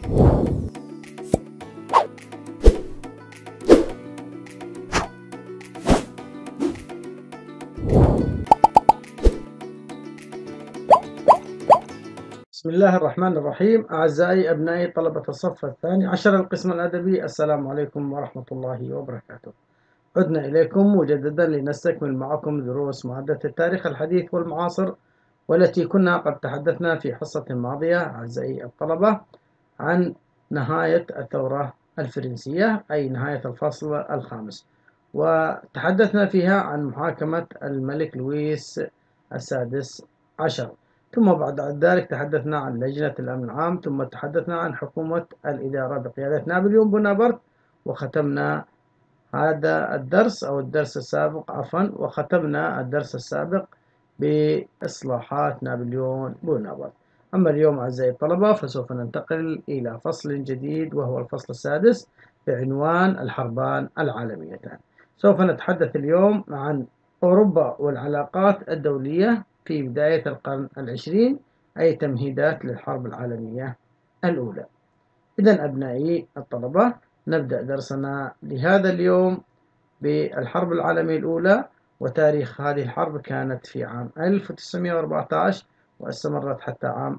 بسم الله الرحمن الرحيم. أعزائي أبنائي طلبة الصف الثاني عشر القسم الأدبي، السلام عليكم ورحمة الله وبركاته. عدنا إليكم مجددا لنستكمل معكم دروس مادة التاريخ الحديث والمعاصر، والتي كنا قد تحدثنا في حصة ماضية أعزائي الطلبة عن نهاية الثورة الفرنسية، أي نهاية الفصل الخامس، وتحدثنا فيها عن محاكمة الملك لويس السادس عشر. ثم بعد ذلك تحدثنا عن لجنة الأمن العام، ثم تحدثنا عن حكومة الإدارة بقيادة نابليون بونابرت، وختمنا هذا الدرس أو الدرس السابق وختمنا الدرس السابق بإصلاحات نابليون بونابرت. أما اليوم أعزائي الطلبة فسوف ننتقل إلى فصل جديد، وهو الفصل السادس بعنوان الحربان العالميتان. سوف نتحدث اليوم عن أوروبا والعلاقات الدولية في بداية القرن العشرين، أي تمهيدات للحرب العالمية الأولى. إذن أبنائي الطلبة، نبدأ درسنا لهذا اليوم بالحرب العالمية الأولى. وتاريخ هذه الحرب كانت في عام 1914 واستمرت حتى عام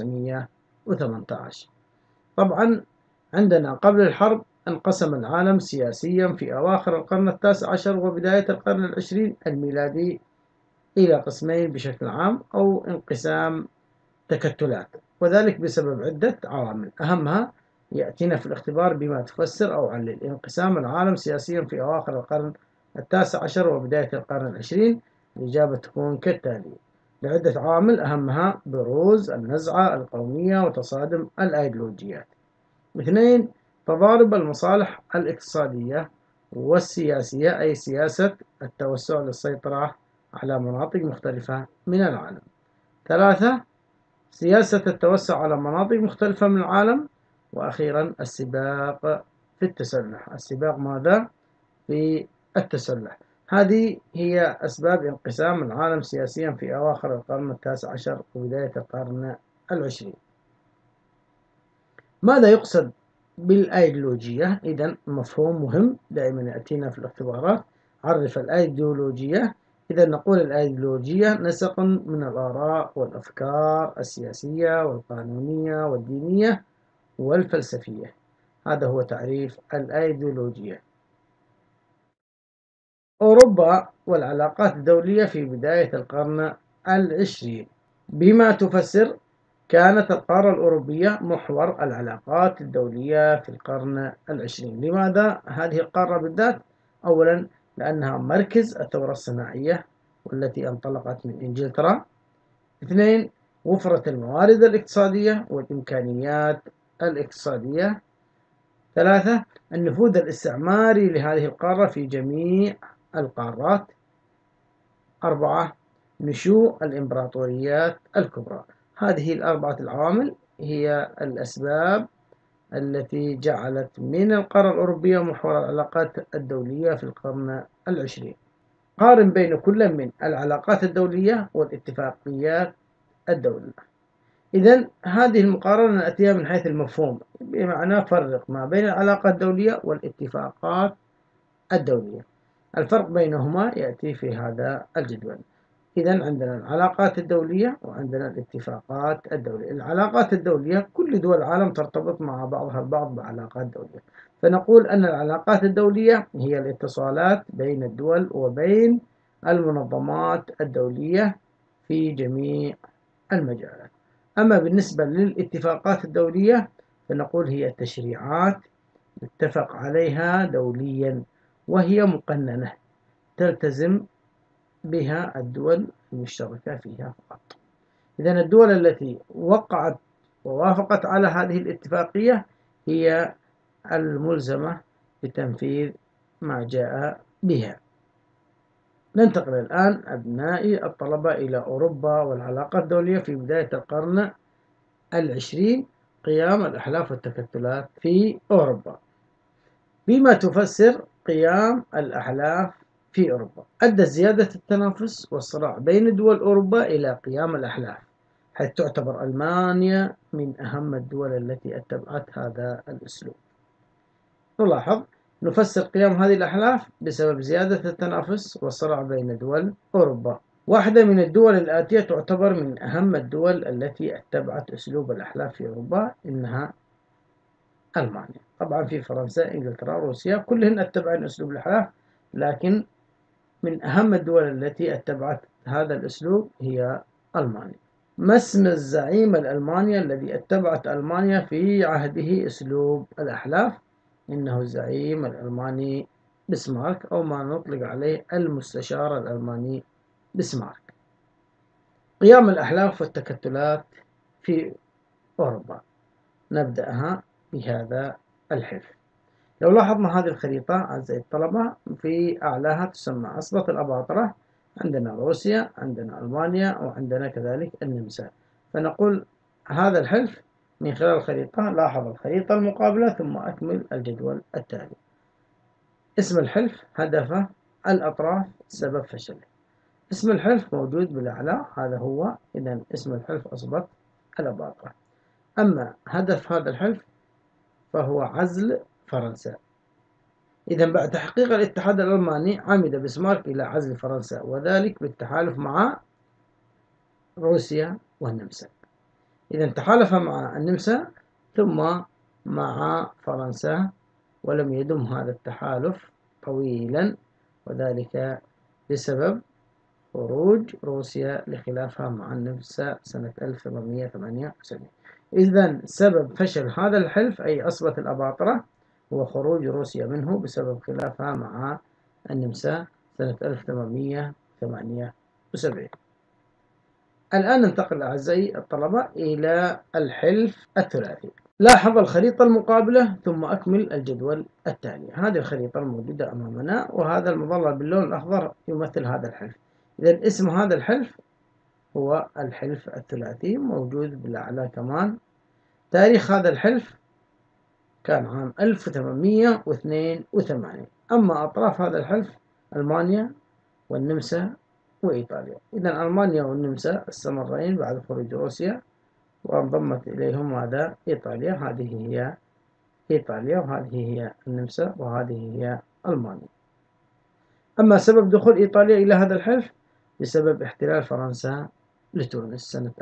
1918. طبعا عندنا قبل الحرب انقسم العالم سياسيا في أواخر القرن التاسع عشر وبداية القرن العشرين الميلادي إلى قسمين بشكل عام، أو انقسام تكتلات، وذلك بسبب عدة عوامل، أهمها يأتينا في الاختبار بما تفسر أو علل انقسام العالم سياسيا في أواخر القرن التاسع عشر وبداية القرن العشرين. الإجابة تكون كالتالي: لعدة عوامل، أهمها بروز النزعة القومية وتصادم الأيديولوجيات. 2. تضارب المصالح الاقتصادية والسياسية، أي سياسة التوسع للسيطرة على مناطق مختلفة من العالم. 3. سياسة التوسع على مناطق مختلفة من العالم. وأخيرا السباق في التسلح. السباق ماذا؟ في التسلح. هذه هي أسباب انقسام العالم سياسيا في أواخر القرن التاسع عشر وبداية القرن العشرين. ماذا يقصد بالأيديولوجية؟ إذن مفهوم مهم دائما يأتينا في الاختبارات. عرف الأيديولوجية. إذا نقول الأيديولوجية نسق من الآراء والأفكار السياسية والقانونية والدينية والفلسفية. هذا هو تعريف الأيديولوجية. أوروبا والعلاقات الدولية في بداية القرن العشرين. بما تفسر كانت القارة الأوروبية محور العلاقات الدولية في القرن العشرين. لماذا هذه القارة بالذات؟ أولا لأنها مركز الثورة الصناعية والتي انطلقت من إنجلترا. 2. وفرة الموارد الاقتصادية والإمكانيات الاقتصادية. 3. النفوذ الاستعماري لهذه القارة في جميع القارات. 4. نشوء الإمبراطوريات الكبرى. هذه الأربعة العوامل هي الأسباب التي جعلت من القارة الأوروبية محور العلاقات الدولية في القرن العشرين. قارن بين كل من العلاقات الدولية والاتفاقيات الدولية. إذن هذه المقارنة نأتيها من حيث المفهوم، بمعنى فرق ما بين العلاقات الدولية والاتفاقات الدولية. الفرق بينهما يأتي في هذا الجدول. إذن عندنا العلاقات الدولية وعندنا الاتفاقات الدولية. العلاقات الدولية كل دول العالم ترتبط مع بعضها البعض بعلاقات دولية، فنقول أن العلاقات الدولية هي الاتصالات بين الدول وبين المنظمات الدولية في جميع المجالات. أما بالنسبة للاتفاقات الدولية فنقول هي التشريعات متفق عليها دوليا، وهي مقننة تلتزم بها الدول المشتركة فيها فقط. إذن الدول التي وقعت ووافقت على هذه الاتفاقية هي الملزمة بتنفيذ ما جاء بها. ننتقل الآن أبنائي الطلبة إلى أوروبا والعلاقات الدولية في بداية القرن العشرين. قيام الأحلاف والتكتلات في أوروبا. بما تفسر قيام الأحلاف في أوروبا. أدت زيادة التنافس والصراع بين دول أوروبا إلى قيام الأحلاف. حيث تعتبر ألمانيا من أهم الدول التي اتبعت هذا الأسلوب. نلاحظ نفسر قيام هذه الأحلاف بسبب زيادة التنافس والصراع بين دول أوروبا. واحدة من الدول الآتية تعتبر من أهم الدول التي اتبعت أسلوب الأحلاف في أوروبا، إنها ألمانيا. طبعا في فرنسا، إنجلترا، روسيا، كلهن اتبعن أسلوب الأحلاف، لكن من أهم الدول التي اتبعت هذا الأسلوب هي ألمانيا. ما اسم الزعيم الألماني الذي اتبعت ألمانيا في عهده أسلوب الأحلاف؟ إنه الزعيم الألماني بسمارك، أو ما نطلق عليه المستشار الألماني بسمارك. قيام الأحلاف والتكتلات في أوروبا، نبدأها بهذا الحلف. لو لاحظنا هذه الخريطة أعزائي الطلبة، في أعلاها تسمى عصبة الأباطرة، عندنا روسيا، عندنا ألمانيا، وعندنا كذلك النمسا. فنقول هذا الحلف من خلال الخريطة. لاحظ الخريطة المقابلة ثم أكمل الجدول التالي. اسم الحلف، هدفه، الأطراف، سبب فشله. اسم الحلف موجود بالأعلى، هذا هو، إذا اسم الحلف عصبة الأباطرة. أما هدف هذا الحلف فهو عزل فرنسا. إذا بعد تحقيق الاتحاد الألماني عمد بسمارك إلى عزل فرنسا، وذلك بالتحالف مع روسيا والنمسا. إذا تحالف مع النمسا ثم مع فرنسا، ولم يدم هذا التحالف طويلا، وذلك بسبب خروج روسيا لخلافها مع النمسا سنة 1878. إذا سبب فشل هذا الحلف أي عصبة الأباطرة هو خروج روسيا منه بسبب خلافها مع النمسا سنة 1878. الآن ننتقل أعزائي الطلبة إلى الحلف الثلاثي. لاحظ الخريطة المقابلة ثم أكمل الجدول التالي. هذه الخريطة الموجودة أمامنا، وهذا المظلل باللون الأخضر يمثل هذا الحلف. إذا اسم هذا الحلف هو الحلف الثلاثي، موجود بالأعلى كمان. تاريخ هذا الحلف كان عام 1882. أما أطراف هذا الحلف ألمانيا والنمسا وإيطاليا. إذا ألمانيا والنمسا استمرين بعد خروج روسيا، وانضمت إليهم هذا إيطاليا. هذه هي إيطاليا، وهذه هي النمسا، وهذه هي ألمانيا. أما سبب دخول إيطاليا إلى هذا الحلف بسبب احتلال فرنسا لتونس سنة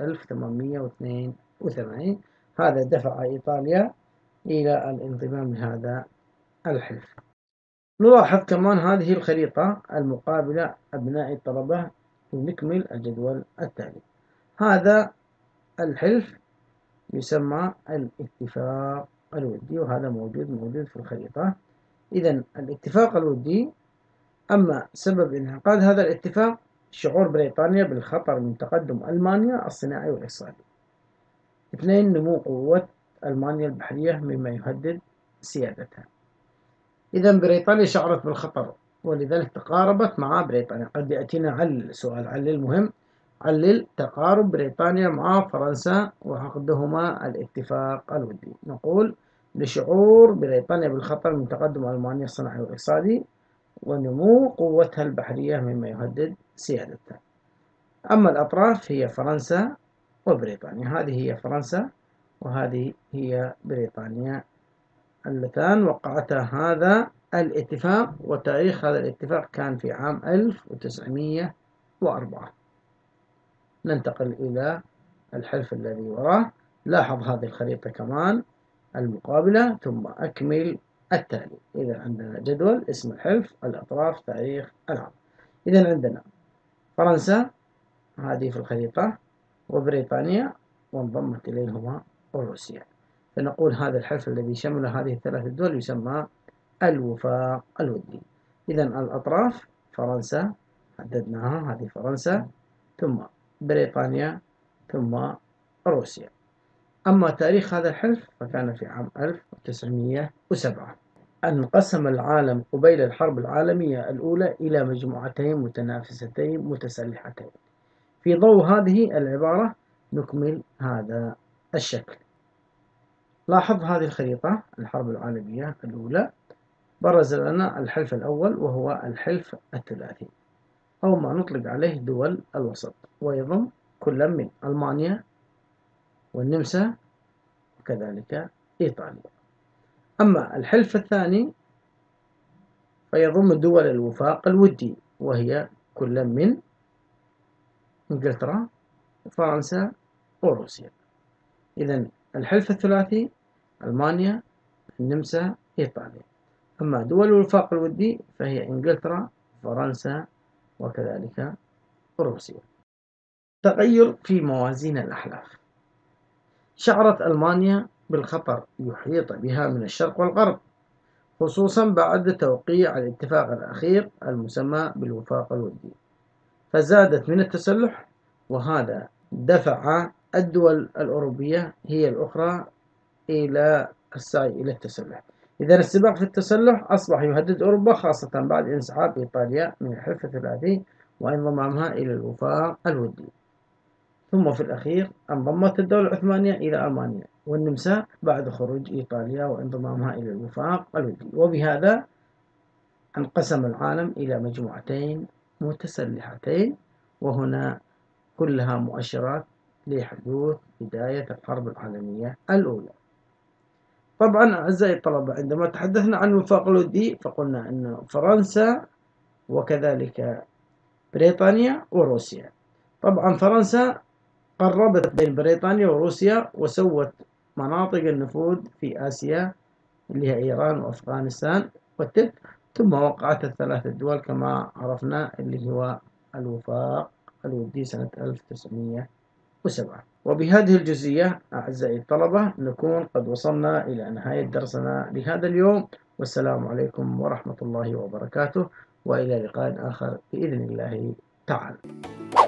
1882. هذا دفع إيطاليا إلى الانضمام لهذا الحلف. نلاحظ كمان هذه الخريطة المقابلة أبناء الطلبة، ونكمل الجدول التالي. هذا الحلف يسمى الاتفاق الودي، وهذا موجود في الخريطة. إذا الاتفاق الودي، أما سبب انعقاد هذا الاتفاق شعور بريطانيا بالخطر من تقدم ألمانيا الصناعي والاقتصادي. 2. نمو قوة ألمانيا البحرية مما يهدد سيادتها. إذا بريطانيا شعرت بالخطر، ولذلك تقاربت مع بريطانيا. قد يأتينا سؤال علل مهم. علل تقارب بريطانيا مع فرنسا وعقدهما الاتفاق الودي. نقول لشعور بريطانيا بالخطر من تقدم ألمانيا الصناعي والاقتصادي ونمو قوتها البحرية مما يهدد سيادتها. أما الأطراف هي فرنسا وبريطانيا. هذه هي فرنسا وهذه هي بريطانيا، اللتان وقعتا هذا الاتفاق، وتاريخ هذا الاتفاق كان في عام 1904. ننتقل إلى الحلف الذي وراه. لاحظ هذه الخريطة كمان المقابلة ثم أكمل التالي. إذا عندنا جدول اسم الحلف، الأطراف، تاريخ، العام. إذا عندنا فرنسا هذه في الخريطة، وبريطانيا، وانضمت إليهما روسيا. فنقول هذا الحلف الذي شمل هذه الثلاث دول يسمى الوفاق الودي. إذا الأطراف فرنسا حددناها، هذه فرنسا، ثم بريطانيا، ثم روسيا. أما تاريخ هذا الحلف فكان في عام 1907. انقسم العالم قبيل الحرب العالمية الأولى إلى مجموعتين متنافستين متسلحتين. في ضوء هذه العبارة نكمل هذا الشكل. لاحظ هذه الخريطة. الحرب العالمية الأولى برز لنا الحلف الأول وهو الحلف الثلاثي، أو ما نطلق عليه دول الوسط، ويضم كل من ألمانيا والنمسا وكذلك إيطاليا. أما الحلف الثاني فيضم دول الوفاق الودي، وهي كل من إنجلترا وفرنسا وروسيا. إذن الحلف الثلاثي ألمانيا، النمسا، إيطاليا. أما دول الوفاق الودي فهي إنجلترا، فرنسا، وكذلك روسيا. تغير في موازين الأحلاف. شعرت ألمانيا بالخطر يحيط بها من الشرق والغرب، خصوصا بعد توقيع الاتفاق الأخير المسمى بالوفاق الودي، فزادت من التسلح، وهذا دفع الدول الأوروبية هي الأخرى إلى السعي إلى التسلح. إذا السباق في التسلح أصبح يهدد أوروبا، خاصة بعد انسحاب إيطاليا من الحلف الثلاثي وانضمامها إلى الوفاق الودي. ثم في الأخير انضمت الدولة العثمانية إلى ألمانيا والنمسا بعد خروج إيطاليا وانضمامها إلى الوفاق الودي، وبهذا انقسم العالم إلى مجموعتين متسلحتين، وهنا كلها مؤشرات لحدوث بداية الحرب العالمية الأولى. طبعا أعزائي الطلبة، عندما تحدثنا عن الوفاق الودي فقلنا أن فرنسا وكذلك بريطانيا وروسيا. طبعا فرنسا قربت بين بريطانيا وروسيا وسوت مناطق النفوذ في آسيا اللي هي إيران وأفغانستان والترك، ثم وقعت الثلاث الدول كما عرفنا اللي هو الوفاق الودي سنة 1907. وبهذه الجزئية أعزائي الطلبة نكون قد وصلنا إلى نهاية درسنا لهذا اليوم، والسلام عليكم ورحمة الله وبركاته، وإلى لقاء آخر بإذن الله تعالى.